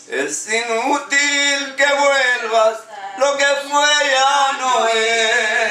Es inútil que vuelvas, lo que fue ya no es.